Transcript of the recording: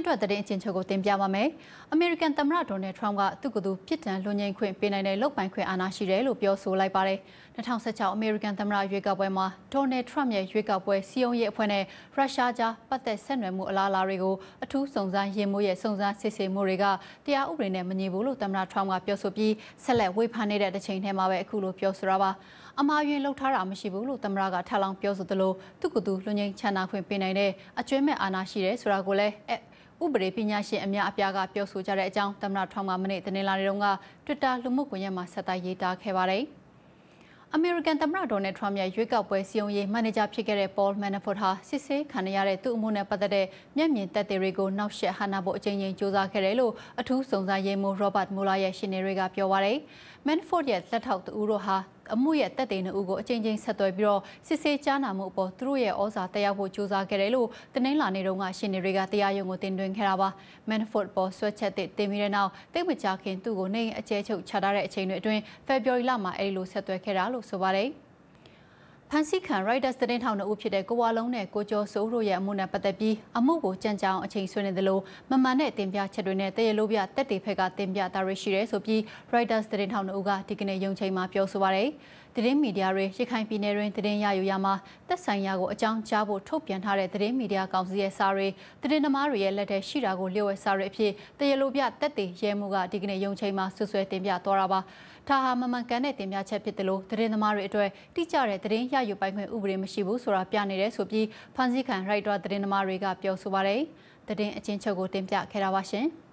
အတွက်တရင်အချင်းချုပ်ကိုတင်ပြပါမယ်။ American သမ္မတ Donald Trump ကသူ့ကိုယ်သူပြစ်ဒဏ်လွန်ငင်းခွင့်ပေးနိုင်တဲ့လုပ်ပိုင်ခွင့်အာဏာရှိတယ်လို့ပြောဆိုလိုက်ပါတယ်။2016 American သမ္မတရွေးကောက်ပွဲမှာ Donald Trump ရဲ့ရွေးကောက်ပွဲစီယုံရေးအဖွဲ့နဲ့ရုရှားကြားပတ်သက်ဆက်နွယ်မှုအလားအလာတွေကိုအထူးစုံစမ်းရေးမှူးရဲ့စုံစမ်းစစ်ဆေးမှုတွေကတရားဥပဒေနဲ့မညီဘူးလို့သမ္မတ Trump ကပြောဆိုပြီးဆက်လက်ဝေဖန်နေတဲ့တစ်ချိန်ထဲမှာပဲအခုလိုပြောဆိုတာပါ။အမှားယွင်းလှုပ်ထားတာမရှိဘူးလို့သမ္မတကထပ်လောင်းပြောဆိုသလိုသူ့ကိုယ်သူလွန်ငင်းချန်နာခွင့်ပေးနိုင်တဲ့အကျွမ်းမဲ့အာဏာရှိတယ်ဆိုတာကိုလည်းဥပဒေပညာရှင်အများအပြားကပြောဆိုကြတဲ့အကြောင်းသမ္မတ Trump ကမနေ့တနင်္လာနေ့တုန်းက Twitter လူမှုကွန်ရက်မှာဆက်တိုက်ရေးသားခဲ့ပါတယ်။ American သမ္မတ Donald Trump ရဲ့ရွေးကောက်ပွဲစည်းရုံးရေးမန်နေဂျာဖြစ်ခဲ့တဲ့ Paul Manafort ဟာစစ်ဆေးခံရတဲ့သူ့အမှုနဲ့ပတ်သက်တဲ့မျက်မြင်သက်သေတွေကိုနောက်ဆက်ဟန်နာဖို့အကြိမ်ကြိမ်စူးစမ်းခဲ့တယ်လို့အထူးစုံစမ်းရေးမှူး Robert Mueller ရဲ့ရှင်းနေတွေကပြောပါတယ်။ Manafort ရဲ့လက်ထောက်တူတို့ဟာအမှုရဲ့တက်တဲ့နှုတ်ကိုအကြိမ်ကြိမ်ဆက်သွယ်ပြီးစစ်ဆေးကြားနာမှုအပေါ်သူတို့ရဲ့ဩဇာတက်ရောက်ဖို့ကြိုးစားခဲ့တယ်လို့တနင်္လာနေ့တုန်းကရှင်းနေတွေကတရားရုံးကိုတင်သွင်းခဲ့တာပါ။ Manafort ပေါ်ဆွဲချက်တင်ပြီးတဲ့နောက်တိတ်မကြခင်သူ့ကိုနေအကျဲချုပ်ချထားတဲ့အချိန်တွေအတွင်း February လမှာအဲဒီလိုဆက်သွယ်ခဲ့တာလို့ဆိုပါတယ်။ဖန်စီခံ Reuters သတင်းထောက်2ဦးဖြစ်တဲ့ကိုဝါလုံးနဲ့ကိုကျော်စိုးတို့ရဲ့အမှုနဲ့ပတ်သက်ပြီးအမှုကိုကြံ့ကြာအောင်အချိန်ဆွဲနေသလိုမမှန်တဲ့တင်ပြချက်တွေနဲ့တရလိုပြတက်တေဖက်ကတင်ပြတာတွေရှိတယ်ဆိုပြီး Reuters သတင်းထောက်2ဦးကဒီကနေ့ရုံးချိန်မှာပြောဆိုပါတယ်။သတင်းမီဒီယာတွေရခိုင်ပြည်နယ်တွင်သတင်းရယူရမှာသက်ဆိုင်ရာကိုအကြောင်းကြားဖို့ထုတ်ပြန်ထားတဲ့သတင်းမီဒီယာကောင်စီရဲ့စာတွေသတင်းသမားတွေရဲ့လက်ထဲရှိတာကိုလျှို့ဝှက်စာတွေအဖြစ်တရလိုပြတက်တေရဲမှုကဒီကနေ့ရုံးချိန်မှာဆွဆွဲတင်ပြသွားတာပါ။ဒါဟာမမှန်ကန်တဲ့တင်ပြချက်ဖြစ်တယ်လို့သတင်းသမားတွေအတွက်တိကျတဲ့သတင်းရယူပိုင်ခွင့်ဥပဒေမရှိဘူးဆိုတာပြနေတယ်ဆိုပြီးဖန်စီခံရိုက်တာသတင်းသမားတွေကပြောဆိုပါတယ်။သတင်းအချင်းချုပ်ကိုတင်ပြခဲ့တာပါရှင်။